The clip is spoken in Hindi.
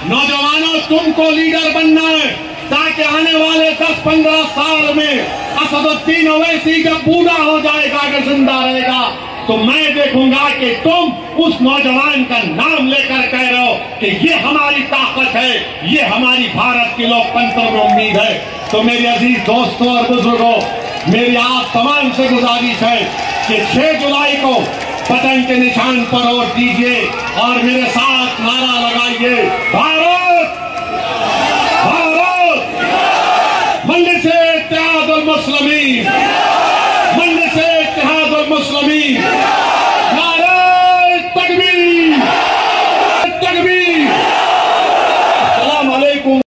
नौजवानों, तुमको लीडर बनना है ताकि आने वाले 10-15 साल में असदुद्दीन ओवैसी जब बूढ़ा हो जाएगा, अगर जिंदा रहेगा, तो मैं देखूंगा कि तुम उस नौजवान का नाम लेकर कह रहे हो कि ये हमारी ताकत है, ये हमारी भारत की लोकतंत्र में उम्मीद है। तो मेरे अजीज दोस्तों और बुजुर्गों, मेरी आप तमाम से गुजारिश है कि 6 जुलाई को पतंग के निशान पर वोट दीजिए और मेरे साथ नारा लगाइए, भारत भारत, मजलिस इत्तेहादुल मुस्लिमीन, मजलिस इत्तेहादुल मुस्लिमीन।